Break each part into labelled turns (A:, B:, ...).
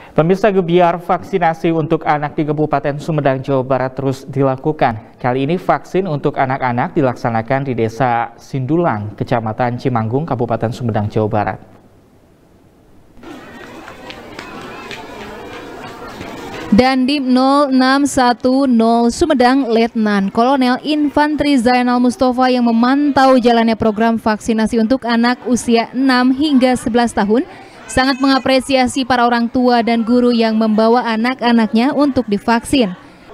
A: Pemirsa, gebiar vaksinasi untuk anak di Kabupaten Sumedang, Jawa Barat terus dilakukan. Kali ini vaksin untuk anak-anak dilaksanakan di Desa Sindulang, Kecamatan Cimanggung, Kabupaten Sumedang, Jawa Barat.
B: Dandim 0610 Sumedang, Letnan Kolonel Infantri Zainal Mustafa yang memantau jalannya program vaksinasi untuk anak usia 6 hingga 11 tahun sangat mengapresiasi para orang tua dan guru yang membawa anak-anaknya untuk divaksin.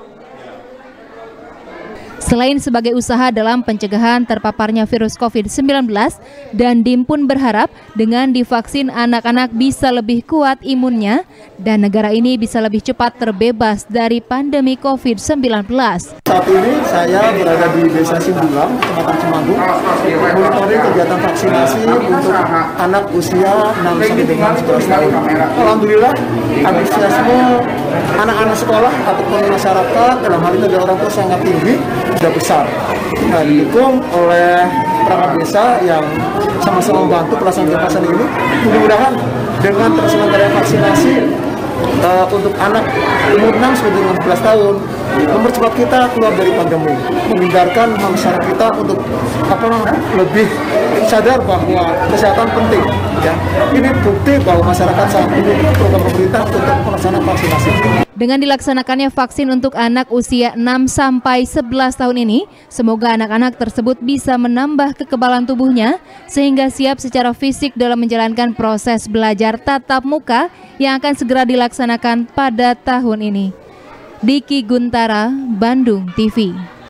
B: Selain sebagai usaha dalam pencegahan terpaparnya virus COVID-19, Dandim pun berharap dengan divaksin anak-anak bisa lebih kuat imunnya dan negara ini bisa lebih cepat terbebas dari pandemi COVID-19.
C: Saat ini saya berada di Desa Sindulang, Kecamatan Cimanggung, monitoring kegiatan vaksinasi untuk anak usia 6 sampai dengan 11 tahun. Alhamdulillah, antusiasme anak-anak sekolah ataupun masyarakat dalam hal ini dari orang tua sangat tinggi, sudah besar. Nah, didukung oleh perangkat desa yang sama-sama membantu pelaksanaan vaksin ini. Mudah-mudahan dengan terselenggaranya vaksinasi untuk anak umur 6 sampai dengan 11 tahun mempercepat kita keluar dari pandemi, menghindarkan masyarakat kita untuk lebih sadar bahwa kesehatan penting. Ya, ini bukti bahwa masyarakat sangat mendukung program pemerintah untuk pelaksanaan vaksinasi.
B: Dengan dilaksanakannya vaksin untuk anak usia 6 sampai 11 tahun ini, semoga anak-anak tersebut bisa menambah kekebalan tubuhnya sehingga siap secara fisik dalam menjalankan proses belajar tatap muka yang akan segera dilaksanakan pada tahun ini. Diki Guntara, Bandung TV.